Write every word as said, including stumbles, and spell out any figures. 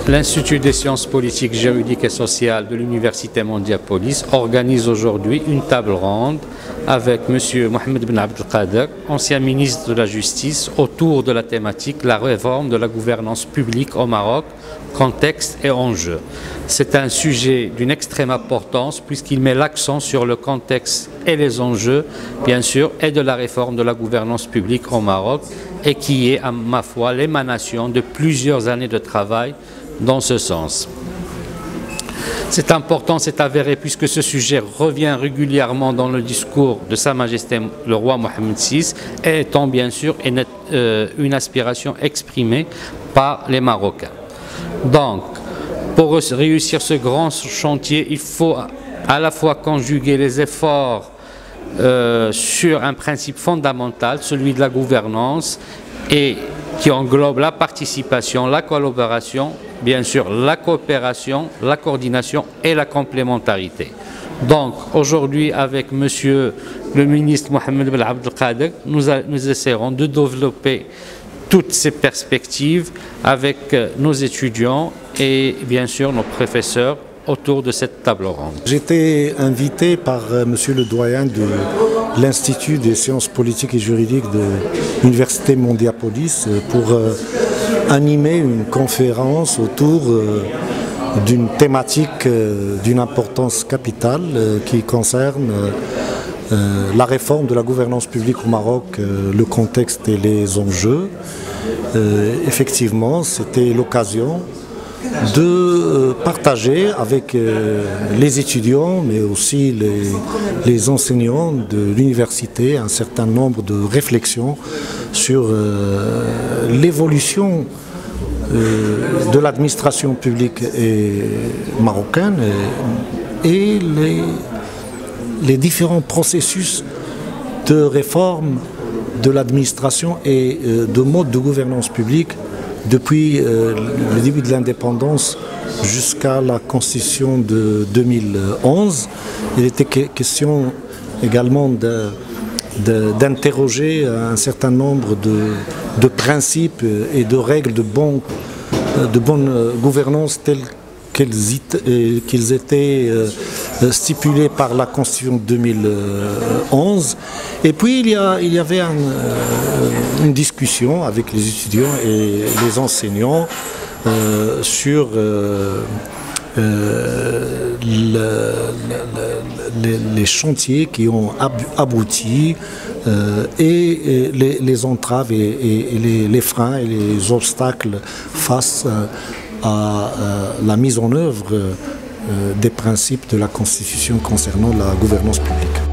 L'Institut des sciences politiques, juridiques et sociales de l'Université Mondiapolis organise aujourd'hui une table ronde avec M. Mohamed Ben Abdelkader, ancien ministre de la Justice, autour de la thématique la réforme de la gouvernance publique au Maroc, contexte et enjeux. C'est un sujet d'une extrême importance puisqu'il met l'accent sur le contexte et les enjeux, bien sûr, et de la réforme de la gouvernance publique au Maroc et qui est, à ma foi, l'émanation de plusieurs années de travail dans ce sens. C'est important, c'est avéré, puisque ce sujet revient régulièrement dans le discours de Sa Majesté le roi Mohamed six, et étant bien sûr une, euh, une aspiration exprimée par les Marocains. Donc, pour réussir ce grand chantier, il faut à la fois conjuguer les efforts euh, sur un principe fondamental, celui de la gouvernance, et qui englobe la participation, la collaboration, bien sûr la coopération, la coordination et la complémentarité. Donc aujourd'hui avec Monsieur le ministre Mohamed Ben Abdelkader, nous, nous essaierons de développer toutes ces perspectives avec nos étudiants et bien sûr nos professeurs autour de cette table ronde. J'ai été invité par euh, Monsieur le doyen de l'Institut des sciences politiques et juridiques de l'Université Mondiapolis euh, pour euh, animer une conférence autour euh, d'une thématique euh, d'une importance capitale euh, qui concerne euh, euh, la réforme de la gouvernance publique au Maroc, euh, le contexte et les enjeux. Euh, effectivement, c'était l'occasion de partager avec les étudiants, mais aussi les, les enseignants de l'université, un certain nombre de réflexions sur euh, l'évolution euh, de l'administration publique et marocaine et, et les, les différents processus de réforme de l'administration et euh, de mode de gouvernance publique depuis euh, le début de l'indépendance jusqu'à la constitution de deux mille onze. Il était question également d'interroger un certain nombre de, de principes et de règles de, bon, de bonne gouvernance telles qu'ils étaient stipulés par la Constitution de deux mille onze. Et puis il y, a, il y avait un, une discussion avec les étudiants et les enseignants euh, sur euh, euh, le, le, le, les chantiers qui ont abouti euh, et, et les, les entraves et, et, et les, les freins et les obstacles face à à euh, la mise en œuvre euh, des principes de la Constitution concernant la gouvernance publique.